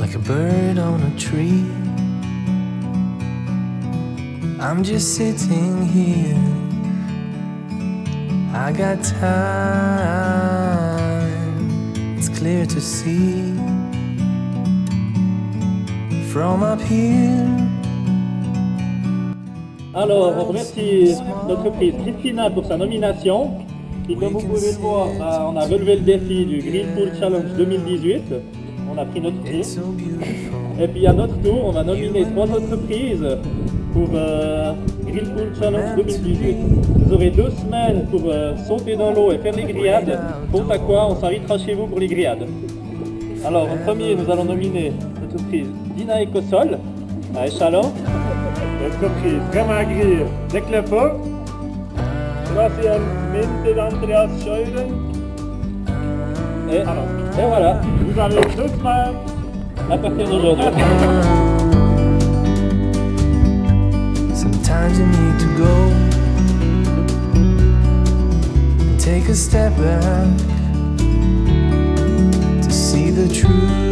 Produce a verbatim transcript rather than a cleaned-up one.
like a bird on a tree. I'm just sitting here, I got time, it's clear to see. From up here. Alors, on remercie notre prise Christina pour sa nomination. Et comme vous pouvez le voir, on a relevé le défi du Grill Pool Challenge deux mille dix-huit. On a pris notre prix. Et puis à notre tour, on va nominer trois autres prises pour euh, Grill Pool Challenge deux mille dix-huit. Vous aurez deux semaines pour euh, sauter dans l'eau et faire les grillades. Faute à quoi, on s'invitera chez vous pour les grillades. Alors, en premier, nous allons nominer notre prise Dina Ecosol à Échalon. Notre prise vraiment grille avec le feu. Troisième, Minte d'Andreas Scheuren. Et, alors, et voilà, vous avez deux semaines à partir d'aujourd'hui. Sometimes you need to go and take a step back to see the truth.